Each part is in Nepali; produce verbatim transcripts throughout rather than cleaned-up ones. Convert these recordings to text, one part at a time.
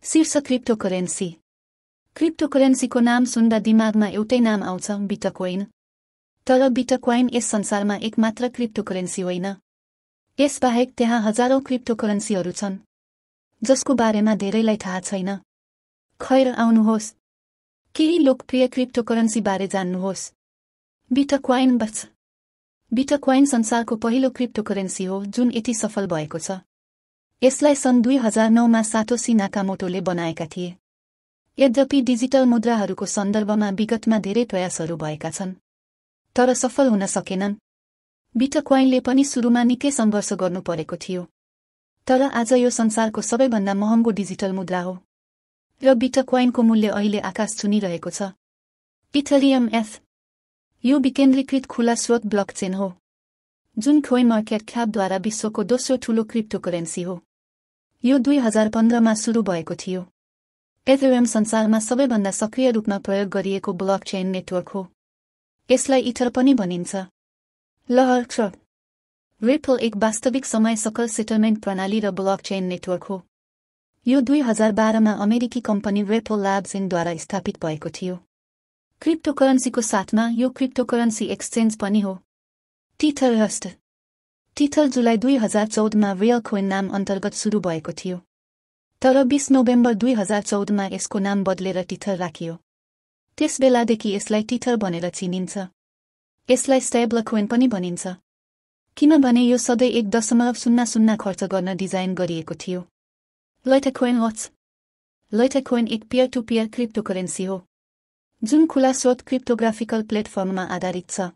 शीर्ष क्रिप्टोकरेन्सी। क्रिप्टोकरेन्सीको नाम सुन्दा दिमागमा एउटै नाम आउँछ, बिटकोइन। तर बिटकोइन यस संसारमा एकमात्र क्रिप्टोकरेन्सी होइन। यसबाहेक त्यहाँ हजारौं क्रिप्टोकरेन्सीहरू छन् जसको बारेमा धेरैलाई थाहा छैन। खैर, आउनुहोस् केही लोकप्रिय क्रिप्टोकरेन्सी बारे जान्नुहोस्। बिटकोइन बच बिटकोइन संसारको पहिलो क्रिप्टोकरेन्सी हो जुन यति सफल भएको छ। यसलाई सन् दुई हजार नौ मा साटोसी नाकामोटोले बनाएका थिए। यद्यपि डिजिटल मुद्राहरूको सन्दर्भमा विगतमा धेरै प्रयासहरू भएका छन् तर सफल हुन सकेनन्। बिटकोइनले पनि सुरुमा निकै सङ्घर्ष गर्नु परेको थियो, तर आज यो संसारको सबैभन्दा महँगो डिजिटल मुद्रा हो र बिटकोइनको मूल्य अहिले आकाश छुनिरहेको छ। इथेरियम एफ यो विकेन्द्रीकृत खुला स्रोत ब्लकचेन हो जुन कोइन मार्केट क्यापद्वारा विश्वको दोस्रो ठूलो क्रिप्टोकरेन्सी हो। यो दुई हजार पन्ध्रमा सुरु भएको थियो। इथेरियम संसारमा सबैभन्दा सक्रिय रूपमा प्रयोग गरिएको ब्लकचेन नेटवर्क हो। यसलाई इथर पनि भनिन्छ। लहर क्र रिपल एक वास्तविक समय सकल सेटलमेन्ट प्रणाली र ब्लकचेन नेटवर्क हो। यो दुई हजार बाह्रमा अमेरिकी कम्पनी रिपल ल्याब्स इनद्वारा स्थापित भएको थियो। क्रिप्टोकरेन्सीको साथमा यो क्रिप्टोकरेन्सी एक्सचेन्ज पनि हो। टिथर रस्ट टिथर जुलाई दुई हजार चौधमा रियल कोइन नाम अन्तर्गत सुरु भएको थियो, तर बीस नोभेम्बर दुई हजार चौधमा यसको नाम बदलेर टिथर राखियो। त्यसबेलादेखि यसलाई टिथर भनेर चिनिन्छ। यसलाई स्टेबल कोइन पनि भनिन्छ किनभने यो सधैँ एक दशमलव शून्य शून्य खर्च गर्न डिजाइन गरिएको थियो। लाइटकोइन वाच लाइटकोइन एक पियर टु पियर क्रिप्टोकरेन्सी हो जुन खुला स्रोत क्रिप्टोग्राफिकल प्लेटफर्ममा आधारित छ।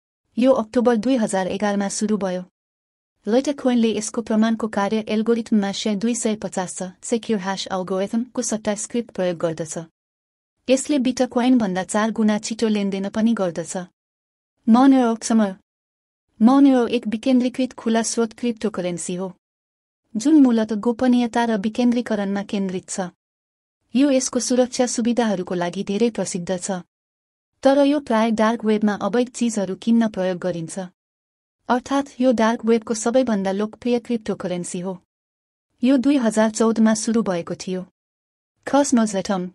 यो अक्टोबर दुई हजार एघारमा सुरु भयो। लाइटकोइनले यसको प्रमाणको कार्य एल्गोरिथममा सय दुई सय पचास छ सेक्युर ह्याश एल्गोरिथमको सट्टा स्क्रिप्ट प्रयोग गर्दछ। यसले बिटकोइन भन्दा चार गुणा छिटो लेनदेन पनि गर्दछ। मोनेरो समर मोनेरो एक विकेन्द्रीकृत खुला स्रोत क्रिप्टोकरेन्सी हो जुन मूलतः गोपनीयता र विकेन्द्रीकरणमा केन्द्रित छ। यो यसको सुरक्षा सुविधाहरूको लागि धेरै प्रसिद्ध छ, तर यो प्राय डार्क वेबमा अवैध चीजहरू किन्न प्रयोग गरिन्छ। अर्थात् यो डार्क वेबको सबैभन्दा लोकप्रिय क्रिप्टोकरेन्सी हो। यो दुई हजार चौधमा सुरु भएको थियो। कस्मोस एटम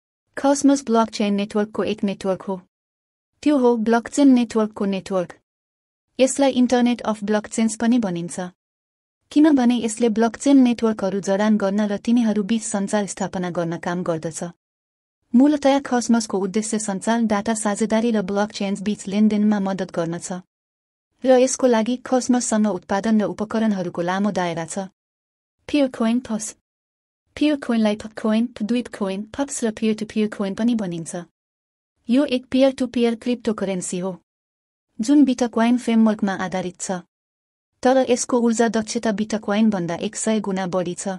कस्मोस ब्लकचेन नेटवर्कको एक नेटवर्क हो। त्यो हो ब्लकचेन नेटवर्कको नेटवर्क। यसलाई इन्टरनेट अफ ब्लकचेन्स पनि भनिन्छ किनभने यसले ब्लकचेन नेटवर्कहरू जडान गर्न र तिनीहरू बीच सञ्चार स्थापना गर्न काम गर्दछ। मूलतया कस्मसको उद्देश्य सञ्चार, डाटा साझेदारी र ब्लकचेन्स बीच लेनदेनमा मद्दत गर्न छ र यसको लागि कस्मससँग उत्पादन र उपकरणहरूको लामो दायरा छ। पियर कोइन फस पियर कोइनलाई फक कोइन, द्वीप कोइन, फक्स र पियर टु पियर कोइन पनि भनिन्छ। यो एक पियर टु पियर क्रिप्टोकरेन्सी हो जुन बिटकोइन फ्रेमवर्कमा आधारित छ, तर यसको ऊर्जा दक्षता बिटकोइन भन्दा एक सय गुणा बढी छ।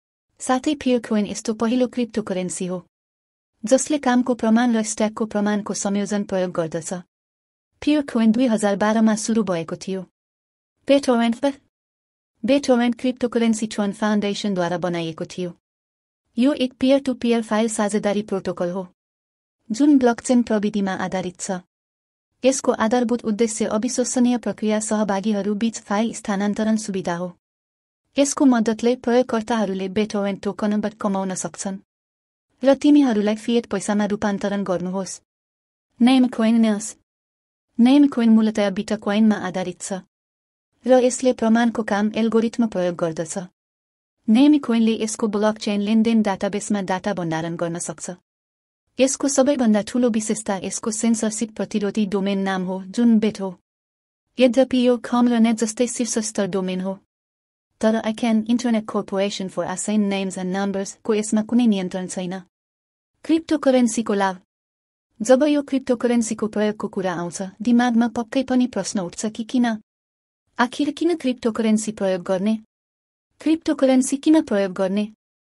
साथै पियर कोइन यस्तो पहिलो क्रिप्टोकरेन्सी हो जसले कामको प्रमाण र स्ट्याकको प्रमाणको संयोजन प्रयोग गर्दछ। पियर कोइन दुई हजार बाह्रमा सुरु भएको थियो। बेटोरेन्ट बेटोरेन्ट क्रिप्टोकरेन्सी ट्रोन फाउन्डेसनद्वारा बनाइएको थियो। यो एक पियर टु पियर फाइल साझेदारी प्रोटोकल हो जुन ब्लकचेन प्रविधिमा आधारित छ। यसको आधारभूत उद्देश्य अविश्वसनीय प्रक्रिया सहभागीहरू बीच फाइल स्थानान्तरण सुविधा हो। यसको मद्दतले प्रयोगकर्ताहरूले बेटोरेन्ट टोकनबाट कमाउन सक्छन् र तिमीहरूलाई फिएट पैसामा रूपान्तरण गर्नुहोस्। नेम कोइनस नेम कोइन मूलतया बिटकोइनमा आधारित छ र यसले प्रमाणको काम एल्गोरिथम प्रयोग गर्दछ। नेम कोइनले यसको ब्लकचेन लेनदेन डाटाबेसमा डाटा भण्डारण गर्न सक्छ। यसको सबैभन्दा ठूलो विशेषता यसको सेन्सरशिप प्रतिरोधी डोमेन नाम हो जुन बेट हो। यद्यपि यो खम र नेट जस्तै शीर्ष स्तर डोमेन हो, तर ICANN internet corporation for assign names and numbers को यसमा कुनै नियन्त्रण छैन। क्रिप्टोकरेन्सीको लाभ जब यो क्रिप्टोकरेन्सीको प्रयोगको कुरा आउँछ दिमागमा पक्कै पनि प्रश्न उठ्छ कि किन आखिर किन क्रिप्टोकरेन्सी प्रयोग गर्ने क्रिप्टोकरेन्सी किन प्रयोग गर्ने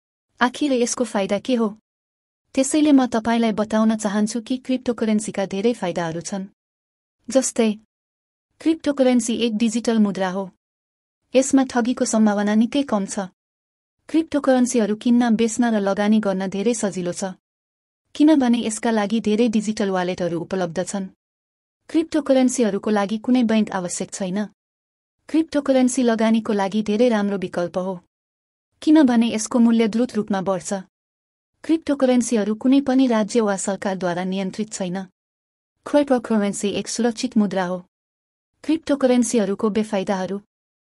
आखिर यसको फाइदा के हो। त्यसैले म तपाईलाई बताउन चाहन्छु कि क्रिप्टोकरेन्सीका धेरै फाइदाहरू छन्। जस्तै क्रिप्टोकरेन्सी एक डिजिटल मुद्रा हो। यसमा ठगीको सम्भावना निकै कम छ। क्रिप्टोकरेन्सीहरू किन्न, बेच्न र लगानी गर्न धेरै सजिलो छ किनभने यसका लागि धेरै डिजिटल वालेटहरू उपलब्ध छन्। क्रिप्टोकरेन्सीहरूको लागि कुनै बैंक आवश्यक छैन। क्रिप्टोकरेन्सी लगानीको लागि धेरै राम्रो विकल्प हो किनभने यसको मूल्य द्रुत रूपमा बढ्छ क्रिप्टोकरेन्सीहरू कुनै पनि राज्य वा सरकारद्वारा नियन्त्रित छैन। क्रिप्टोकरेन्सी एक सुरक्षित मुद्रा हो। क्रिप्टोकरेन्सीहरूको बेफाइदाहरू।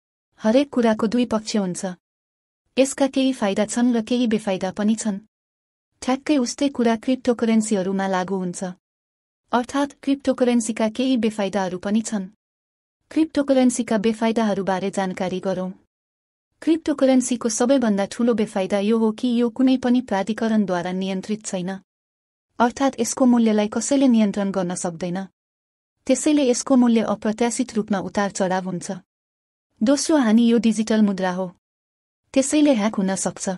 हरेक कुराको दुई पक्ष हुन्छ। यसका केही फाइदा छन् र केही बेफाइदा पनि छन्। ठ्याक्कै उस्तै कुरा क्रिप्टोकरेन्सीहरूमा लागू हुन्छ। अर्थात् क्रिप्टोकरेन्सीका केही बेफाइदाहरू पनि छन्। क्रिप्टोकरेन्सीका बेफाइदाहरूबारे जानकारी गरौँ। क्रिप्टोकरेन्सीको सबैभन्दा ठूलो बेफाइदा यो हो कि यो कुनै पनि प्राधिकरणद्वारा नियन्त्रित छैन। अर्थात् यसको मूल्यलाई कसैले नियन्त्रण गर्न सक्दैन। त्यसैले यसको मूल्य अप्रत्याशित रूपमा उतार चढाव हुन्छ। दोस्रो हानि यो डिजिटल मुद्रा हो। त्यसैले ह्याक हुन सक्छ।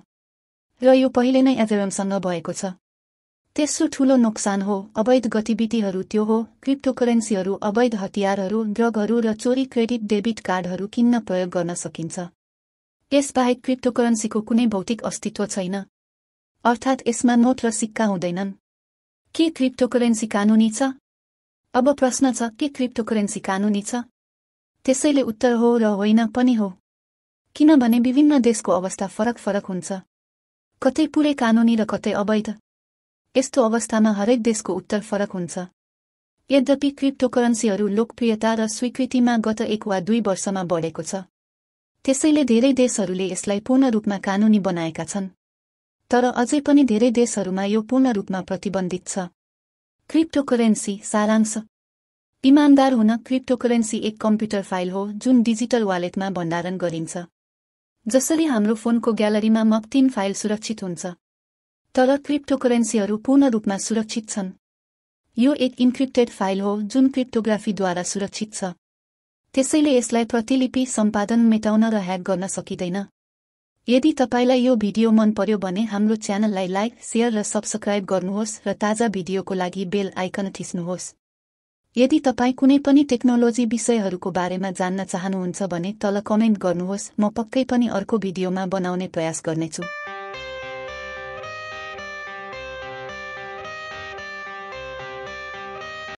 र यो पहिले नै एथेरियमसँग भएको छ। तेस्रो ठूलो नोक्सान हो अवैध गतिविधिहरू। त्यो हो क्रिप्टोकरेन्सीहरू अवैध हतियारहरू, ड्रगहरू र चोरी क्रेडिट डेबिट कार्डहरू किन्न प्रयोग गर्न सकिन्छ। यसबाहेक क्रिप्टोकरेन्सीको कुनै भौतिक अस्तित्व छैन। अर्थात् यसमा नोट र सिक्का हुँदैनन्। के क्रिप्टोकरेन्सी कानुनी छ? अब प्रश्न छ, के क्रिप्टोकरेन्सी कानुनी छ? त्यसैले उत्तर हो र होइन पनि हो। किनभने विभिन्न देशको अवस्था फरक फरक हुन्छ। कतै पुरै कानुनी र कतै अवैध। यस्तो अवस्थामा हरेक देशको उत्तर फरक हुन्छ। यद्यपि क्रिप्टोकरेन्सीहरू लोकप्रियता र स्वीकृतिमा गत एक वा दुई वर्षमा बढेको छ। त्यसैले धेरै देशहरूले यसलाई पूर्ण रूपमा कानुनी बनाएका छन्। तर अझै पनि धेरै देशहरूमा यो पूर्ण रूपमा प्रतिबन्धित छ। क्रिप्टोकरेन्सी सारांश। इमानदार हुन क्रिप्टोकरेन्सी एक कम्प्युटर फाइल हो जुन डिजिटल वालेटमा भण्डारण गरिन्छ। जसरी हाम्रो फोनको ग्यालरीमा मप तीन फाइल सुरक्षित हुन्छ। तर क्रिप्टोकरेन्सीहरू पूर्ण रूपमा सुरक्षित छन्। यो एक इन्क्रिप्टेड फाइल हो जुन क्रिप्टोग्राफीद्वारा सुरक्षित छ। त्यसैले यसलाई प्रतिलिपि, सम्पादन, मेटाउन र ह्याक गर्न सकिँदैन। यदि तपाईलाई यो भिडियो मन पर्यो भने हाम्रो च्यानललाई लाइक, शेयर र सब्स्क्राइब गर्नुहोस् र ताजा भिडियोको लागि बेल आइकन थिच्नुहोस्। यदि तपाईँ कुनै पनि टेक्नोलोजी विषयहरूको बारेमा जान्न चाहनुहुन्छ भने तल कमेन्ट गर्नुहोस्। म पक्कै पनि अर्को भिडियोमा बनाउने प्रयास गर्नेछु।